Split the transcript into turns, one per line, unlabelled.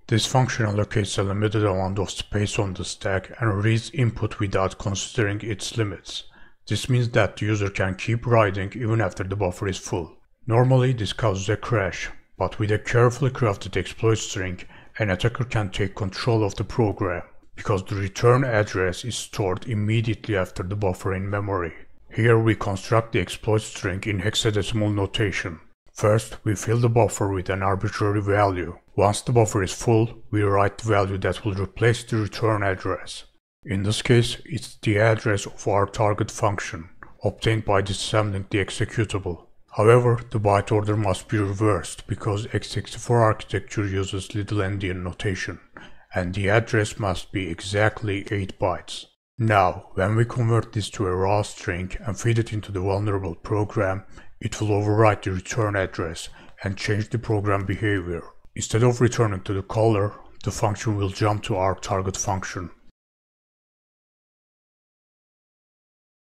This function allocates a limited amount of space on the stack and reads input without considering its limits. This means that the user can keep writing even after the buffer is full. Normally this causes a crash, but with a carefully crafted exploit string, an attacker can take control of the program, because the return address is stored immediately after the buffer in memory. Here we construct the exploit string in hexadecimal notation. First, we fill the buffer with an arbitrary value. Once the buffer is full, we write the value that will replace the return address. In this case, it's the address of our target function, obtained by disassembling the executable. However, the byte order must be reversed because x64 architecture uses little endian notation, and the address must be exactly 8 bytes. Now, when we convert this to a raw string and feed it into the vulnerable program, it will overwrite the return address and change the program behavior. Instead of returning to the caller, the function will jump to our target function.